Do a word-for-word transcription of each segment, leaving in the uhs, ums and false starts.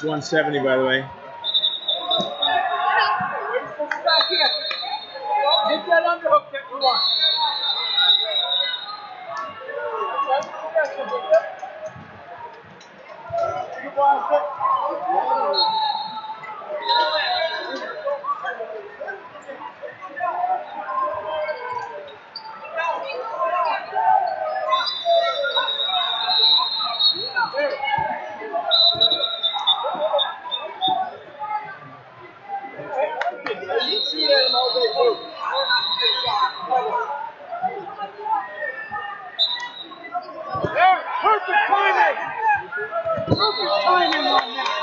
It's one seventy, by the way. Get that underhook that you want. You want it? You shoot at him all day too. There, perfect timing. Perfect timing on that.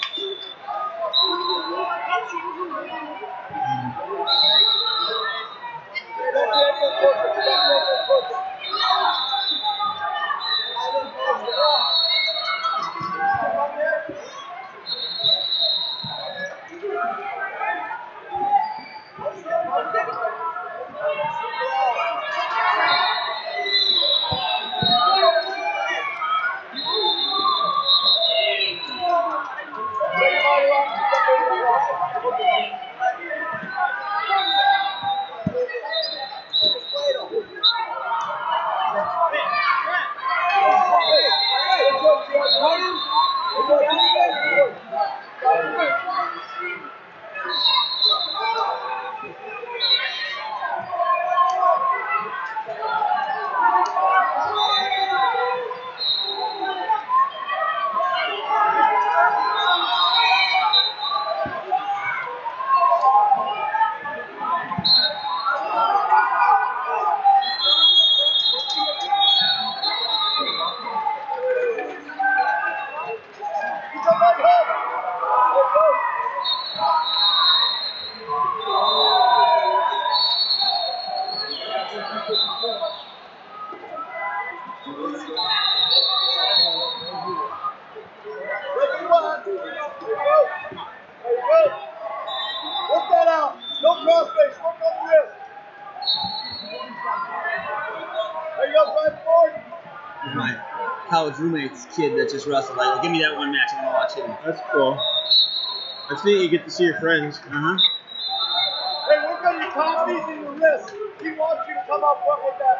My college roommate's kid that just wrestled. Like, give me that one match, I'm gonna watch him. That's cool. That's neat. You get to see your friends. Uh huh. Hey, work on your copies and your wrist. He wants you to come up front with that.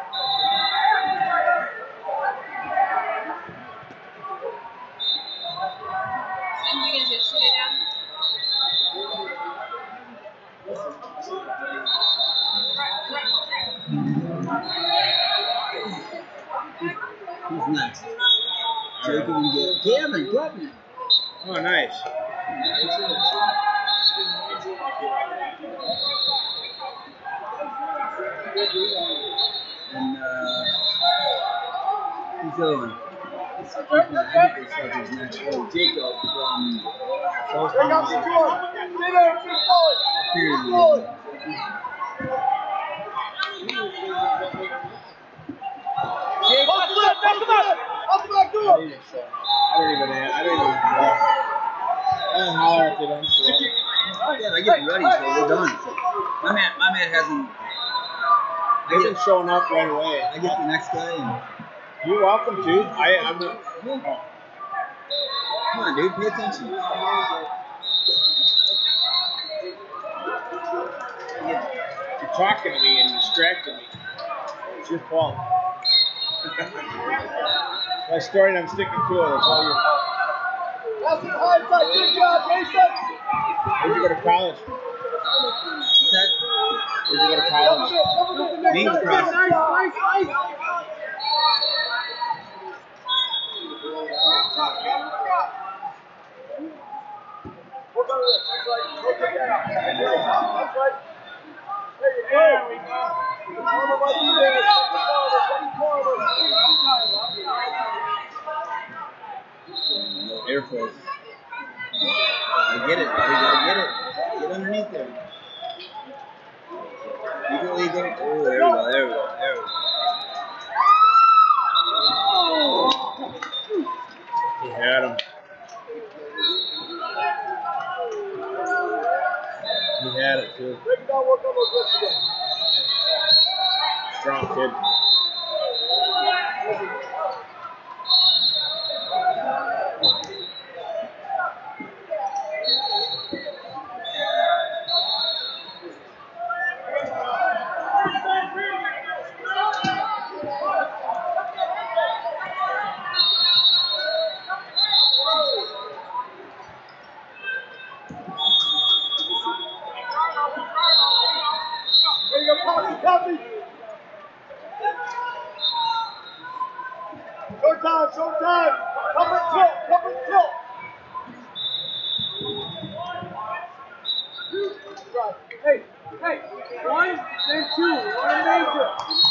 And you gonna just shoot it down? Who's next? Jacob and Gavin. Gavin. Oh, nice. And uh, who's the other one? I think they said his next one. Jacob from South Carolina. I don't even. I don't even know. I don't holler if they don't show up. Yeah, they're getting ready, so we're done. My man, my man hasn't. They've been showing up right away. I get the next guy. And, You're welcome to. I, I'm the. Oh. come on, dude, pay attention. You're talking to me and distracting me. It's your fault. My story and I'm sticking to it. It's all your fault. That's the high side. Good job, Jason. Where'd you go to college? That, Where'd you go to college? Name cross. Nice, nice, nice. Work on this. That's right. Go get that out. That's right. There we go. No Air Force. Gotta get it, buddy. Gotta get it. Get underneath there. Legal, legal. Oh, there we go. There we go. There we go. He had him. He had it too. Strong kid. Showtime, showtime. Cover tilt, cover tilt. Hey, hey, one, then two, one major.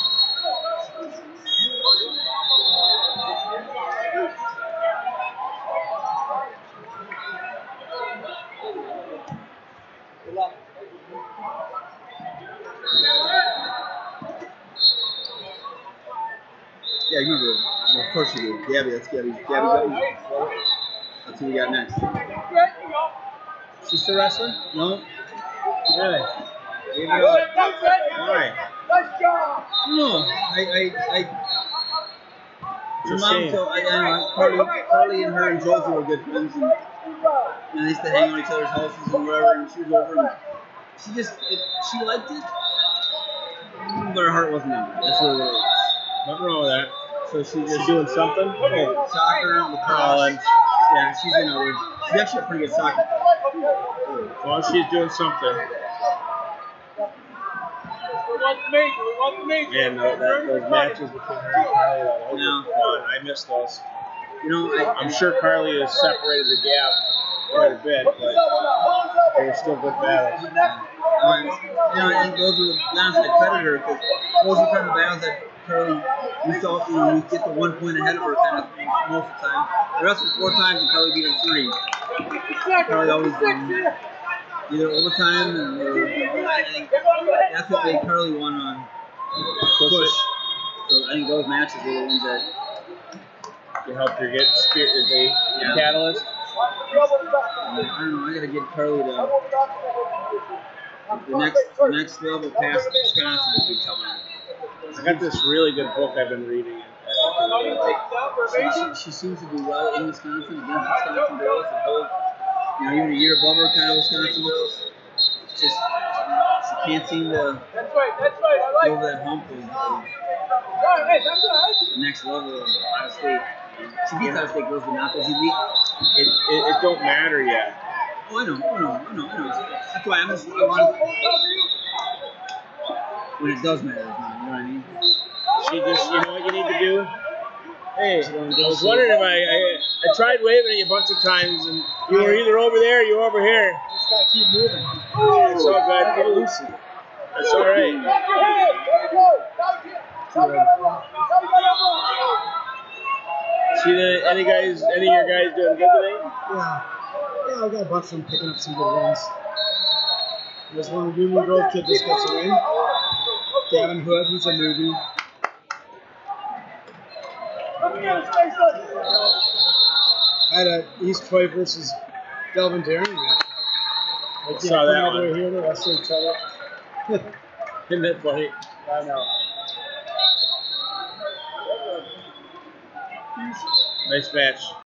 Yeah, you do. Well, of course you do. Gabby, that's Gabby. Gabby got me. Let's see what we got next. She's still wrestling? No? Really? Gave it up. Why? Nice job. No, I, I, I. Her It's a mom shame. told, I, I know, Carly, Carly and her and Josie were good friends, and, and they used to hang out at each other's houses and wherever, and she was over, and she just, it, she liked it, but her heart wasn't in it. That's really what it was. Nothing wrong with that. So she She's just, doing something? oh, soccer, lacrosse, yeah, she's in other, she's actually a pretty good soccer player. Well, she's doing something. Man, that, that, those matches between her and Carly, those Yeah. were fun. I miss those. You know, I, I'm sure Carly has separated the gap quite a bit, but they were still good battles. Um, you know, I think those were the battles I credit her, because those are kind of battles that Carly, we saw, you know, we get the one point ahead of her kind of most of the time. The rest were four times and Carly beat her three. Carly always um, either overtime or, or I think that's what made Carly won on push. So I think those matches were the ones that You helped her get spirit, the Yeah. catalyst. I don't know. I gotta get Carly to the next the next level past Wisconsin to keep telling her. I got this really good book I've been reading. She, she, she seems to do well in Wisconsin against Wisconsin girls. The whole, you know, even a year above her kind of Wisconsin girls. It's just she can't seem to That's right, that's right. I go like over that hump of, of Hey, that's right. the next level of Ohio State. She beats Ohio State girls, but not those elite. It, it, it don't matter yet. Oh, I know, I know, I know, I know. That's why I'm just, I want when it does matter, you know what I mean? She just, you know what you need to do? Hey, I was wondering if I, I, I tried waving at you a bunch of times, and you were either over there or you were over here. Just gotta keep moving. It's all good. Get loosey. That's all right. See the, any guys, any of your guys doing good today? Yeah. Yeah, I've got a bunch of them picking up some good wins. There's one Union Grove kid just gets a win. Gavin Hood, who's a newbie. I had a East Troy versus Delvin Daring match. Like, you Saw know, that come all the one. way here to wrestle each other. Isn't that funny? I know. Nice match.